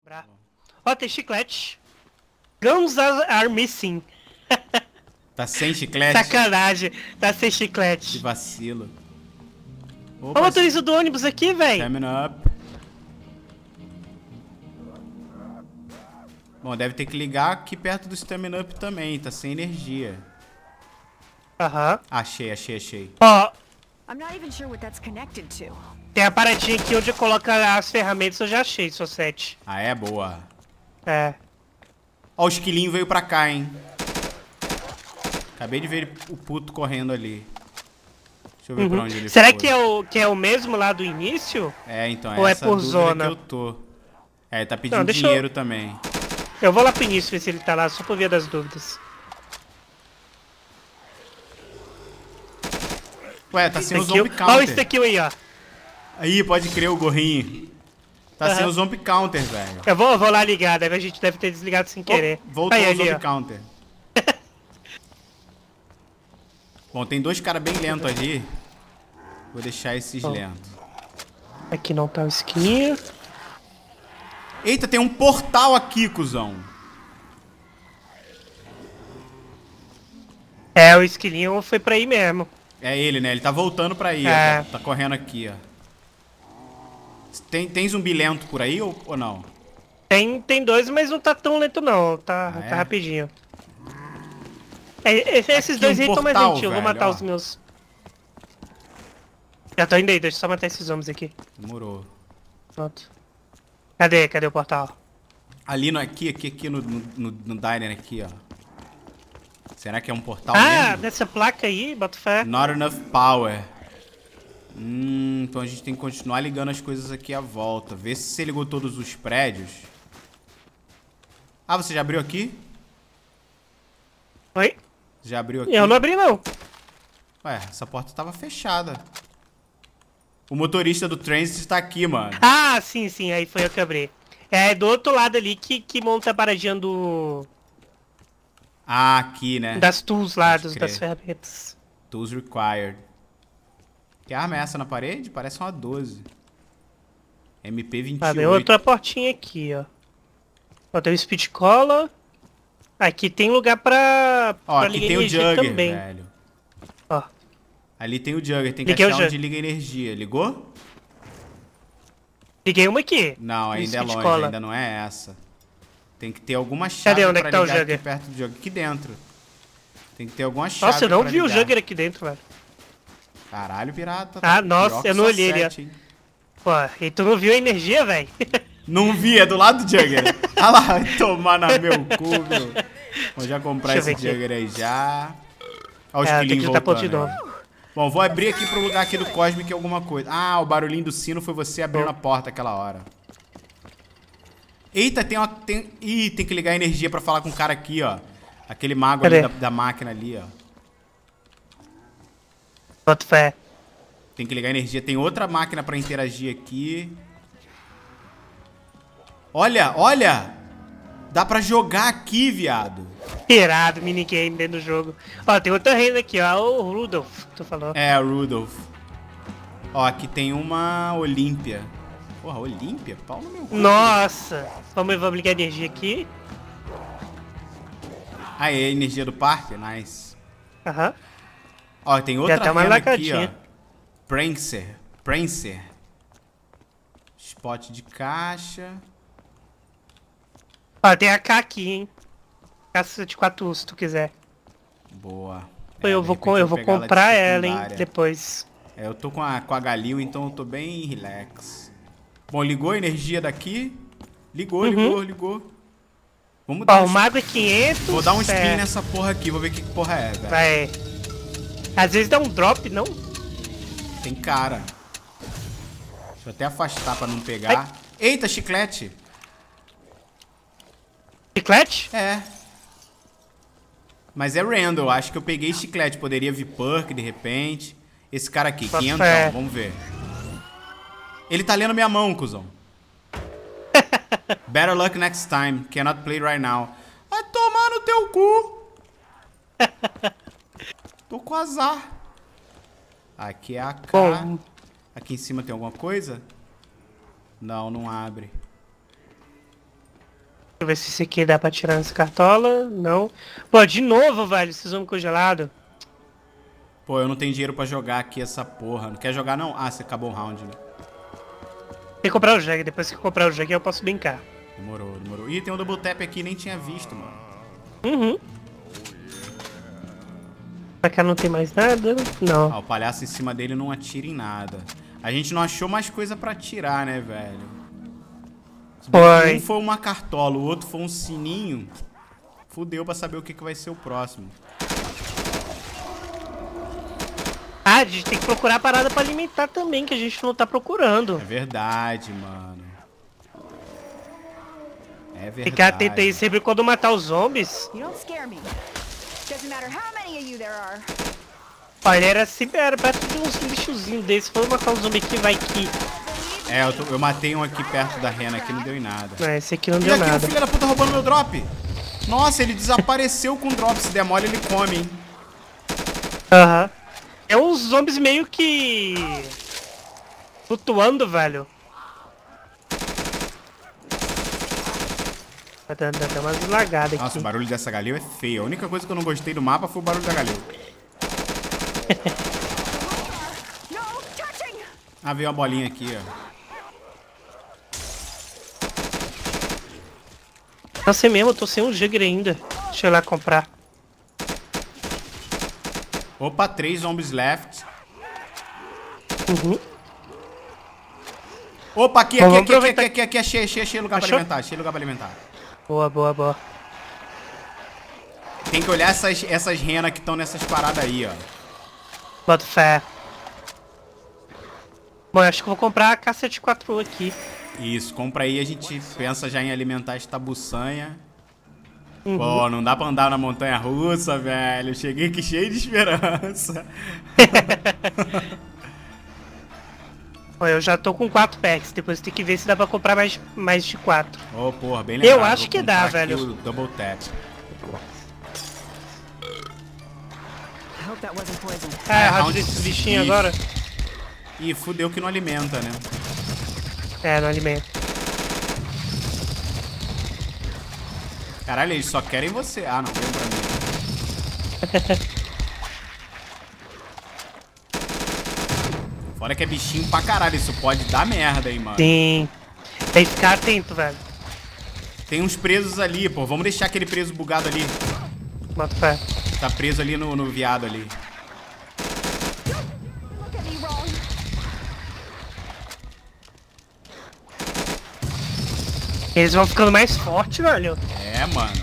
Ó, tem chiclete. Guns are missing. Tá sem chiclete? Sacanagem, tá sem Que chiclete. vacilo. Ó o motorista do ônibus aqui, velho. Coming up. Bom, deve ter que ligar aqui perto do Stamina Up também, tá sem energia. Aham. Achei, achei, achei. Ó, I'm not even sure what that's connected to. tem a paradinha aqui onde coloca as ferramentas, eu já achei, só 7. Ah, é? Boa. É. Ó, o esquilinho veio pra cá, hein. Acabei de ver o puto correndo ali. Deixa eu ver pra onde ele Será foi. que é o mesmo lá do início? É, então, Ou é essa por dúvida zona? que eu tô. É, tá pedindo Não, deixa dinheiro também. Eu vou lá pro início ver se ele tá lá, só por via das dúvidas. Ué, tá sem o Esse aqui, zombie ó, counter. esse aqui aí, ó. Aí, pode crer o gorrinho. Tá sem Aham. o zombie counter, velho. Eu vou lá ligar, a gente deve ter desligado sem querer. Voltou Aí, o ali, zombie ó. counter. Bom, tem dois caras bem lentos ali. Vou deixar esses lentos. Aqui não tá o esquininho. Eita, tem um portal aqui, cuzão. É, o esquilinho foi pra aí mesmo. É ele, né? Ele tá voltando pra aí, É. ó. Tá correndo aqui, ó. Tem zumbi lento por aí ou não? Tem dois, mas não tá tão lento não, tá, Ah, é? tá rapidinho. Esses Aqui dois um aí estão mais portal, lentinhos, eu vou velho, matar ó. os meus. Já tô indo aí, deixa eu só matar esses homens aqui. Demorou. Pronto. Cadê o portal? Ali no aqui no diner aqui, ó. Será que é um portal Ah, mesmo? dessa placa aí, bota fé. Not enough power. Então a gente tem que continuar ligando as coisas aqui à volta. Ver se você ligou todos os prédios. Ah, você já abriu aqui? Oi? Já abriu aqui? Eu não abri não. Ué, essa porta tava fechada. O motorista do Transit tá aqui, mano. Ah, sim, aí foi eu que abri. É do outro lado ali que monta a paradinha Ah, aqui, né? das tools lá, Pode crer. das ferramentas. Tools required. Que arma é essa na parede? Parece uma 12. MP28. Ah, tem outra portinha aqui, ó. Ó, tem o speed cola. Aqui tem lugar pra Ó, aqui ligar tem o energia Jugger, também. velho. Ó, Ali tem o Jugger. Tem que Liguei o achar onde Jugger. liga energia. Ligou? liguei uma aqui. Não, no ainda é speed longe. cola. Ainda não é essa. Tem que ter alguma chave Onde é pra que tá o ligar aqui Jugger? perto do Jugger. Aqui dentro. Tem que ter alguma chave Nossa, eu não pra vi o ligar. Jugger aqui dentro, velho. Caralho, pirata. Ah, nossa, pior que eu não só olhei ali, ó. 7, hein? Pô, e tu não viu a energia, velho? Não vi, é do lado do Jugger. Ah lá, vai tomar na meu cu, meu. Vou já comprar Deixa eu esse ver aqui. Jugger aí já. Olha os É, tem que quilinhos juntar ponto voltando. de aí. novo. Bom, vou abrir aqui pro lugar aqui do Cosmic alguma coisa. Ah, o barulhinho do sino foi você abrindo a porta aquela hora. Eita, Ih, tem que ligar a energia pra falar com o cara aqui, ó. Aquele mago ali Cadê? da máquina ali, ó. Bota fé. Tem que ligar a energia. Tem outra máquina pra interagir aqui. Olha, olha! Dá pra jogar aqui, viado. Irado, minigame dentro do jogo. Ó, tem outra reina aqui, ó. O Rudolph, tu falou. É, Rudolph. Ó, aqui tem uma Olímpia. Porra, Olímpia? Pau no meu cu. Nossa! Vamos ligar a energia aqui. Ah, é a energia do parque? Nice. Aham. Ó, tem outra até uma rena aqui, ó. lacadinha. Prancer. Spot de caixa. Ó, tem a K aqui, hein. Caça de 4 se tu quiser. Boa. Eu de vou, repente eu vou pegar ela de comprar ela, hein, secundária. depois. É, eu tô com a Galil, então eu tô bem relax. Bom, ligou a energia daqui. Ligou. Vamos dar Ó, o mago é 500. Vou dar um spin é, nessa porra aqui, vou ver que porra é, velho. Vai. Às vezes dá um drop, não? Tem cara. Deixa eu até afastar pra não pegar. Eita, chiclete. Chiclete? É. Mas é random, acho que eu peguei chiclete. Poderia vir perk de repente. Esse cara aqui, Bota 500, fé. vamos ver. Ele tá lendo minha mão, cuzão. Better luck next time. Cannot play right now. Vai tomar no teu cu. Tô com azar. Aqui é a K. Bom. Aqui em cima tem alguma coisa? Não, não abre. eu ver se esse aqui dá pra tirar nessa cartola. Não. Pô, de novo, velho, esses homens congelados. Pô, eu não tenho dinheiro pra jogar aqui essa porra. Não quer jogar, não? Ah, você acabou o round, né? Tem que comprar o Jag. Depois que eu comprar o Jag, eu posso brincar. Demorou, demorou. Ih, tem um double tap aqui, nem tinha visto, mano. Uhum. Pra cá não tem mais nada? Não. Ah, o palhaço em cima dele não atira em nada. A gente não achou mais coisa pra atirar, né, velho? Foi. Um foi uma cartola, o outro foi um sininho. Fudeu pra saber o que vai ser o próximo. Ah, a gente tem que procurar a parada pra alimentar também, que a gente não tá procurando. É verdade, mano. É verdade. Ficar atento aí sempre quando matar os zombies. You don't scare me. Doesn't matter how many of you there are. Olha, era perto de uns bichozinhos desses. Foi matar um zumbi aqui, vai que... É, eu matei um aqui perto da rena aqui, não deu em nada. Não, esse aqui não E deu aqui, o nada. filho da puta roubando meu drop. Nossa, ele desapareceu com o drop. Se der mole, ele come, hein? Aham. É uns zombies meio que... flutuando, velho. Tá dando até umas lagadas aqui. Nossa, o barulho dessa galil é feio. A única coisa que eu não gostei do mapa foi o barulho da galil. No touching! Ah, veio uma bolinha aqui, ó. Nossa, é mesmo, eu tô sem um Jugger ainda. Deixa eu ir lá comprar. Opa, 3 zombies left. Uhum. Opa, aqui, Vamos aqui, aproveitar. aqui, cheio lugar pra Achou? alimentar, cheio lugar pra alimentar. Boa, boa, boa. Tem que olhar essas renas que estão nessas paradas aí, ó. Bota fé. Bom, eu acho que eu vou comprar a K74 aqui. Isso, compra aí, a gente pensa já em alimentar esta buçanha. Uhum. Pô, não dá pra andar na montanha russa, velho. Cheguei aqui cheio de esperança. Ó, eu já tô com 4 packs, depois tem que ver se dá pra comprar mais de 4. Ô, porra, bem lembrado. Eu acho Vou que comprar dá, aqui velho. o double tap. I hope that wasn't poison. Ah, é round round desses bichinhos Ih. agora? Ih, fudeu que não alimenta, né? É, no alimento. Caralho, eles só querem você. Ah, não, vem pra mim. Fora que é bichinho pra caralho, isso pode dar merda, hein, mano. Sim. Tem que ficar atento, velho. Tem uns presos ali, pô. Vamos deixar aquele preso bugado ali. Bota fé. Tá preso ali no viado ali. Look at me wrong. Eles vão ficando mais fortes, velho. É, mano.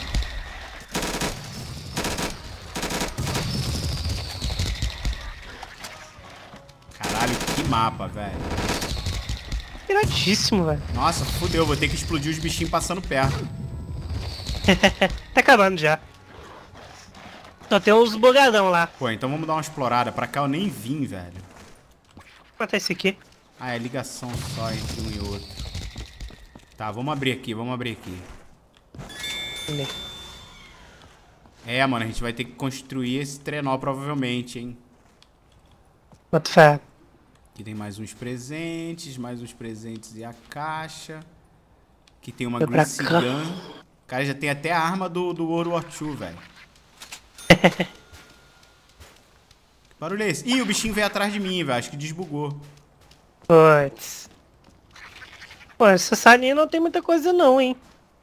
Caralho, que mapa, velho. Iradíssimo, velho. Nossa, fudeu. Vou ter que explodir os bichinhos passando perto. Tá acabando já. Só tem uns bugadão lá. Pô, então vamos dar uma explorada. Pra cá eu nem vim, velho. Vou botar esse aqui. Ah, é ligação só entre um e outro. Tá, vamos abrir aqui, vamos abrir aqui. Ali. É, mano, a gente vai ter que construir esse trenó provavelmente, hein. Bota fé. Aqui tem mais uns presentes e a caixa. Aqui tem uma Foi pra Greasy cá. Gun. O cara já tem até a arma do World War II, velho. Que barulho é esse? Ih, o bichinho veio atrás de mim, velho. Acho que desbugou. Puts. Pô, essa salinha não tem muita coisa não, hein.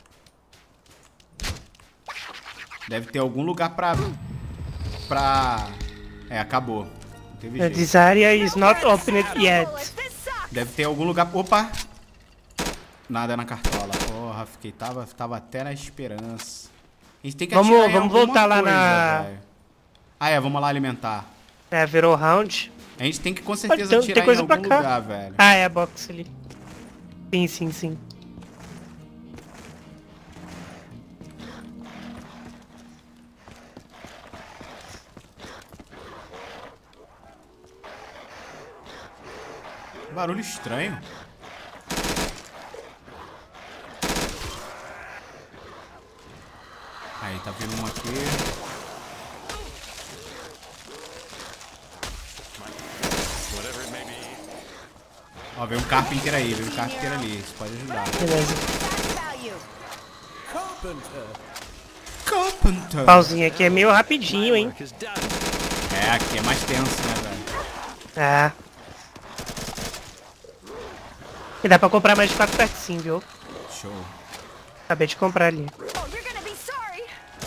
Deve ter algum lugar pra... É, acabou. Não teve jeito. This area is not opened yet. This sucks. Deve ter algum lugar... Opa! Nada na cartola. Porra, tava até na esperança. A gente tem que Vamos atirar em voltar alguma lá coisa, na- velho. Ah, é, vamos lá alimentar. É, virou round. A gente tem que com certeza Tem atirar em coisa algum pra cá. lugar, velho. Ah, é a box ali. Sim, sim, sim. Barulho estranho. Aí, tá vindo uma aqui. Ó, veio um carpenter aí, veio um carpenter ali. Isso pode ajudar. Beleza. Fast value. Carpenter. Pauzinho aqui é meio rapidinho, hein? É, aqui é mais tenso, né, velho? É. E dá pra comprar mais de 4 perks sim, viu? Show. Acabei de comprar ali. Oh, you're gonna be sorry.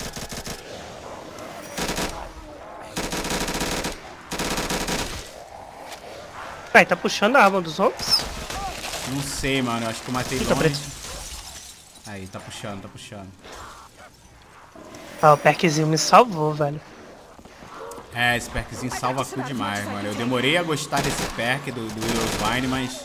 Vai, tá puxando a arma dos zombies? Não sei, mano. Eu acho que eu matei Eita, dois. preto. Aí, tá puxando, tá puxando. Ah, o perkzinho me salvou, velho. É, esse perkzinho salva tudo demais, mano. Eu demorei a gostar desse perk do Widow's Vine, mas...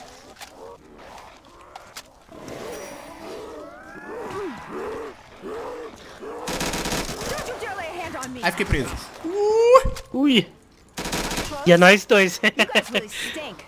Don't you dare lay a hand on me. Aí fiquei preso. Ui. E é nós dois. You guys really stink.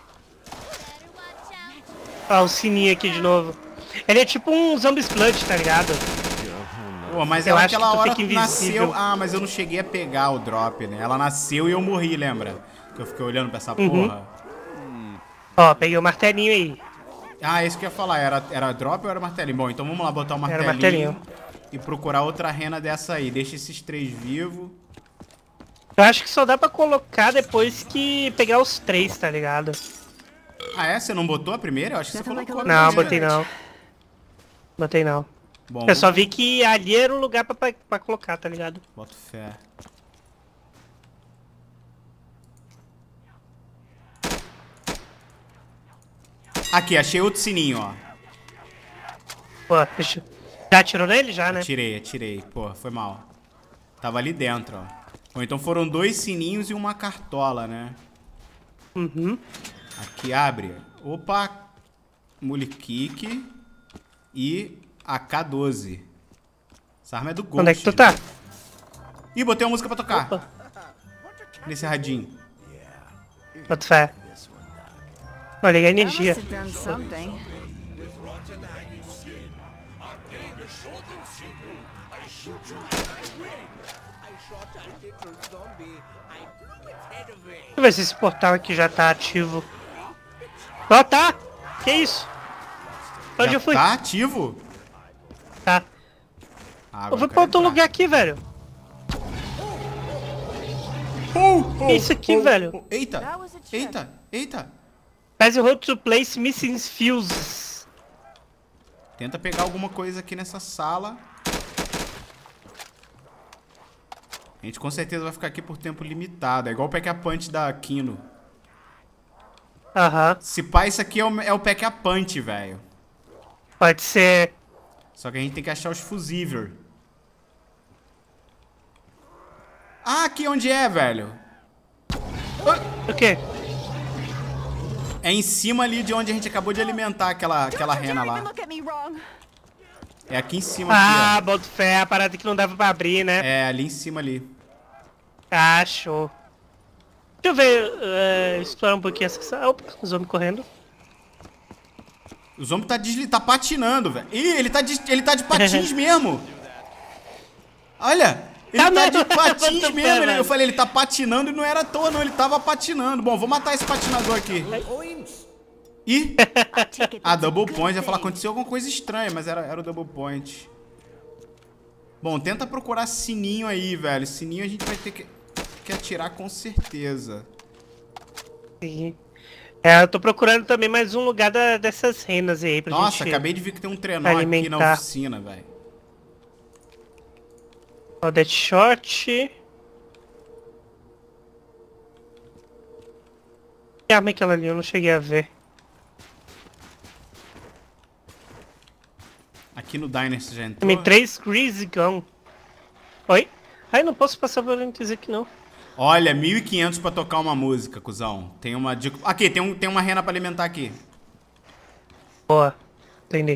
Ó, o sininho aqui de novo. Ele é tipo um Zombie Blood, tá ligado? Pô, mas Eu ela acho que aquela tu hora fica invisível. nasceu... Ah, mas eu não cheguei a pegar o drop, né? Ela nasceu e eu morri, lembra? Que eu fiquei olhando pra essa porra. Ó, peguei o martelinho aí. Ah, isso que eu ia falar. Era drop ou era martelinho? Bom, então vamos lá botar o martelinho. martelinho. E procurar outra rena dessa aí. Deixa esses 3 vivos. Eu acho que só dá pra colocar depois que pegar os 3, tá ligado? Ah, é? Você não botou a primeira? Eu acho que você Nothing like colocou a a Não, primeira. botei não. Botei não. Bom, Eu só vi que ali era o lugar pra colocar, tá ligado? boto fé. Aqui, achei outro sininho, ó. Pô, deixa eu... Já atirou nele? Já, né? Atirei. Pô, foi mal. Tava ali dentro, ó. Bom, então foram 2 sininhos e uma cartola, né? Uhum. Aqui abre. Opa. Mulikik. E AK-12. Essa arma é do Ghost. Onde é que tu tá? Ih, botei uma música pra tocar. Opa. Nesse radinho. Bota fé. Olha aí a I energia. must have done something. Deixa eu ver se esse portal aqui já tá ativo. Ó, tá! Que isso? Pra onde Já eu fui? tá ativo? Tá. Ah, Eu fui agora pra outro quero lugar aqui, velho. entrar. Que isso aqui, velho? Eita, That was a chest. eita. Press hold to place missing fuses. Tenta pegar alguma coisa aqui nessa sala. A gente com certeza vai ficar aqui por tempo limitado. É igual o Pack-a-Punch da Kino. Aham. Se pá, isso aqui é o Pack-a-Punch, velho. Pode ser. Só que a gente tem que achar os fusíveis. Ah, aqui onde é, velho? O quê? É em cima ali de onde a gente acabou de alimentar aquela Don't you rena dare even lá. look at me wrong. É aqui em cima, Ah, aqui, bota fé, a parada que não dava pra abrir, ó. né? É, ali em cima ali. Ah, show. Deixa eu ver, explorar um pouquinho essa sala. Opa, os homens correndo. O zombie tá patinando, velho. Ih, ele tá de patins mesmo. Olha, ele Tá tá de mesmo? patins Bota fé, mesmo. Eu velho. falei, ele tá patinando e não era à toa, não. Ele tava patinando. Bom, vou matar esse patinador aqui. Ih, Take it. a double point. Ia falar, aconteceu alguma coisa estranha, mas era o double point. Bom, tenta procurar sininho aí, velho. Sininho a gente vai ter que atirar com certeza. Sim. É, eu tô procurando também mais um lugar dessas renas aí pra Nossa, gente acabei de ver que tem um trenó aqui na alimentar. oficina, velho. Ó, Deadshot. Que arma é aquela ali? Eu não cheguei a ver. Aqui no Diner você já entrou? Também 3 Greasy Gun. Oi? Ai, não posso passar por antes aqui não. Olha, 1.500 pra tocar uma música, cuzão. Tem uma dica... Aqui, tem uma rena pra alimentar aqui. Boa. Entendi.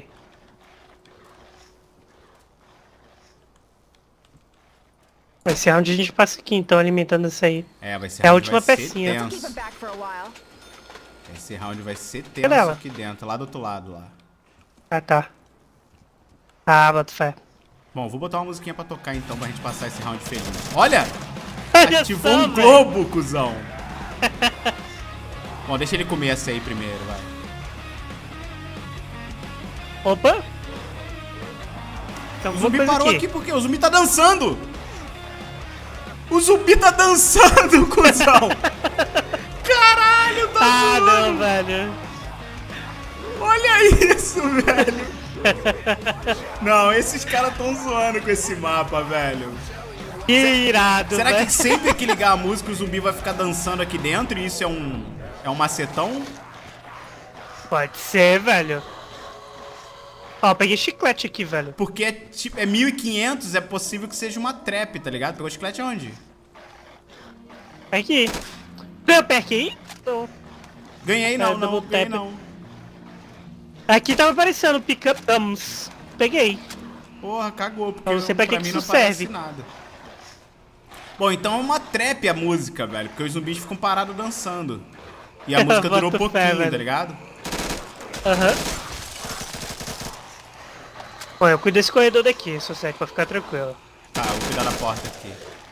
Vai ser onde a gente passa aqui então, alimentando isso aí. É, vai ser É a round, última vai ser pecinha. Keep tenso. it back for a while. Esse round vai ser tenso Cadê ela? aqui dentro, lá do outro lado, lá. Ah, tá. Ah, boto fé. Bom, vou botar uma musiquinha pra tocar então, pra gente passar esse round feliz. Olha! Olha Ativou só, um velho. globo, cuzão! Bom, deixa ele comer essa aí primeiro, vai. Opa! Tem O alguma zumbi coisa parou aqui. aqui porque o zumbi tá dançando. O zumbi tá dançando, cuzão. Caralho, tá Ah, zoando. não, velho. Olha isso, velho. Não, esses caras tão zoando com esse mapa, velho. Que irado, Será velho. que sempre que ligar a música o zumbi vai ficar dançando aqui dentro e isso é um macetão? Pode ser, velho. Ó, peguei chiclete aqui, velho. Porque é tipo, é 1500, é possível que seja uma trap, tá ligado? Pegou chiclete aonde? Aqui. Não, perca aí? Não. Ganhei não, É, não, double ganhei tap. não. Aqui tava aparecendo pick up thumbs. Peguei. Porra, cagou, porque Eu não sei pra que mim que não isso aparece serve. nada. Bom, então é uma trap a música, velho, porque os zumbis ficam parados dançando. E a música durou Boto fé, pouquinho, velho. tá ligado? Aham. Bom, eu cuido desse corredor daqui, Society, pra ficar tranquilo. Tá, vou cuidar da porta aqui.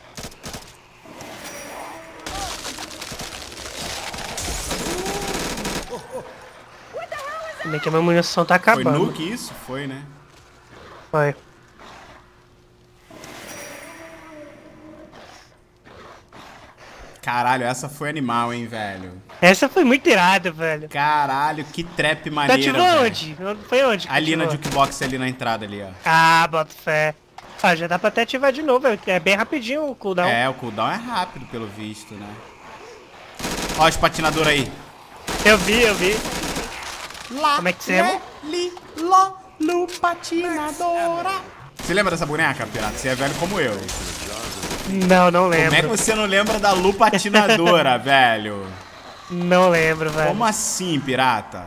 Ainda que a minha munição tá Foi acabando. nuke isso? Foi, né? Foi. Caralho, essa foi animal, hein, velho. Essa foi muito irada, velho. Caralho, que trap Tá maneira, ativou velho. onde? Foi onde? que Ali na ativou? jukebox, ali na entrada, ali, ó. Ah, bota fé. Ah, já dá pra até ativar de novo, velho. É bem rapidinho o cooldown. É, o cooldown é rápido, pelo visto, né? Ó os patinadores aí. Eu vi. Lá, Como é que você chama? lu, patinadora. Você lembra dessa boneca, pirata? Você é velho como eu. Não Como é que lembro. você não lembra da Lu patinadora, velho? Não lembro, velho. Como assim, pirata?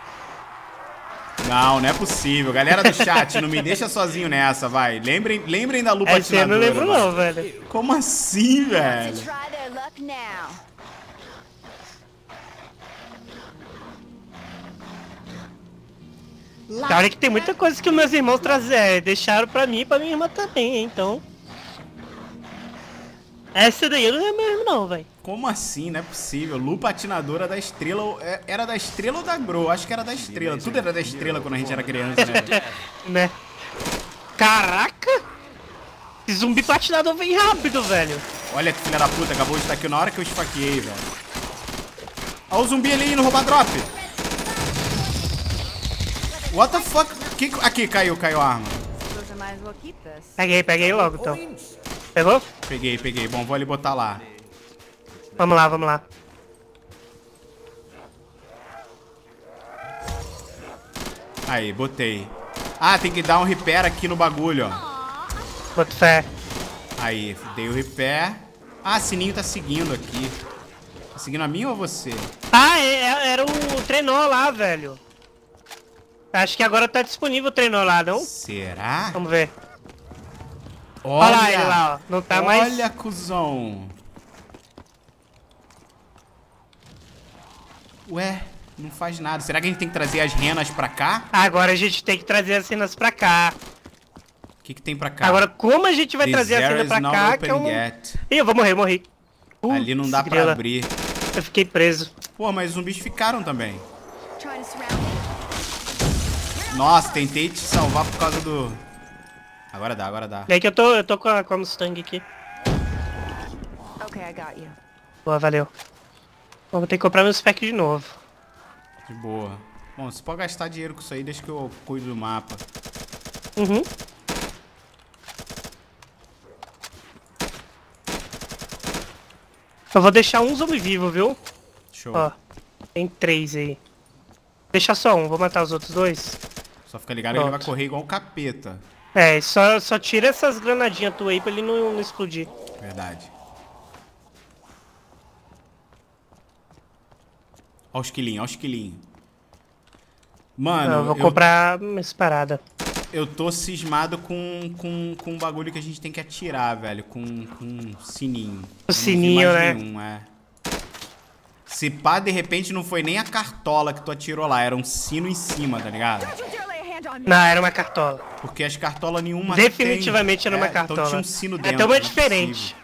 Não, não é possível. Galera do chat, não me deixa sozinho nessa, vai. Lembrem da Lu Essa eu patinadora. não lembro vai. não, velho. Como assim, velho? To try their luck now. Cara, que tem muita coisa que os meus irmãos deixaram pra mim e pra minha irmã também, hein, então. Essa daí eu não lembro mesmo não, velho. Como assim? Não é possível. Lu patinadora da estrela. Era da estrela ou da Grow? Acho que era da estrela. Tudo era da estrela quando a gente era criança, né? Né? Caraca! Esse zumbi patinador vem rápido, velho. Olha que filha da puta, acabou de estar aqui na hora que eu esfaqueei, velho. Olha o zumbi ali indo roubar drop. What the fuck? Aqui, caiu a arma. Suppose I might as well keep this. Peguei logo, então. Pegou? Peguei. Bom, vou ali botar lá. Vamos lá. Aí, botei. Ah, tem que dar um repair aqui no bagulho, ó. Boto fé. Aí, dei o repair. Ah, sininho tá seguindo aqui. Tá seguindo a mim ou a você? Ah, era o trenó lá, velho. Acho que agora tá disponível o trenó lá, não? Será? Vamos ver. Olha lá ele lá, ó. Não tá mais... Olha, cuzão. Ué, não faz nada. Será que a gente tem que trazer as renas pra cá? Agora a gente tem que trazer as cenas pra cá. O que tem pra cá? Agora, como a gente vai This trazer a area cena is pra not cá, open que eu não... yet. Ih, eu vou morrer. Ali não dá pra grila. abrir. Eu fiquei preso. Pô, mas os zumbis ficaram também. Trying to surround me. Nossa, tentei te salvar por causa do... Agora dá. E aí que eu tô com a Mustang aqui. Okay, I got you. Boa, valeu. Bom, vou ter que comprar meus packs de novo. De boa. Bom, você pode gastar dinheiro com isso aí, deixa que eu cuido do mapa. Uhum. Eu vou deixar um zumbi vivo, viu? Show. Ó, tem 3 aí. Deixa só um, vou matar os outros 2. Só fica ligado que ele vai Pronto. correr igual um capeta. É, só tira essas granadinhas tuas aí pra ele não explodir. Verdade. Ó os quilinhos. Mano, Eu vou comprar essa parada. eu tô cismado com um bagulho que a gente tem que atirar, velho. Com sininho. O sininho, né? Se pá, de repente não foi nem a cartola que tu atirou lá, era um sino em cima, tá ligado? Don't you dare lay a hand on me. Não, era uma cartola. Porque as cartolas nenhuma Definitivamente tem. era uma cartola. Então tinha um sino É dentro. até uma não é diferente.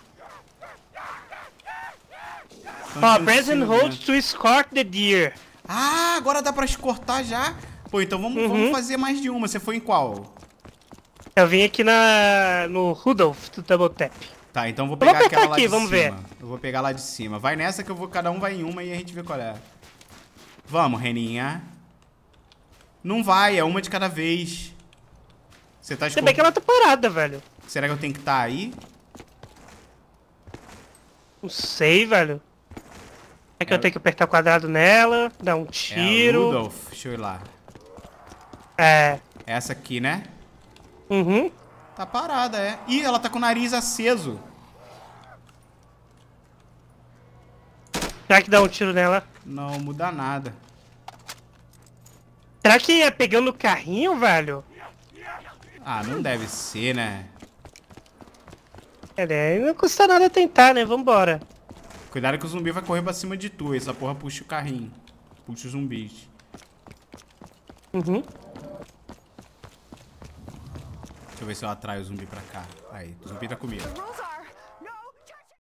possível. Então Ó, tinha um press and sino hold dentro. to escort the deer. Ah, agora dá pra escortar já? Pô, então vamos fazer mais de uma. Você foi em qual? Eu vim aqui no Rudolph do Double Tap. Tá, então eu vou vou pegar apertar aquela lá aqui, de vamos cima. ver. Eu vou pegar lá de cima. Vai nessa que eu vou, cada um vai em uma e a gente vê qual é. Vamos, Reninha. Não vai, é uma de cada vez. Você tá Se bem que ela tá parada, velho. Será que eu tenho que estar aí? Não sei, velho. É que eu tenho que apertar quadrado nela, dar um É a tiro. Rudolph, deixa eu ir lá. É. Essa aqui, né? Uhum. Tá parada, é. Ih, ela tá com o nariz aceso. Será que dá um tiro nela? Não muda nada. Será que é pegando o carrinho, velho? Ah, não deve ser, né? É, não custa nada tentar, né? Vambora. Cuidado que o zumbi vai correr pra cima de tu. Essa porra puxa o carrinho. Puxa os zumbis. Uhum. Deixa eu ver se eu atraio o zumbi pra cá. Aí, o zumbi tá comigo. The rules are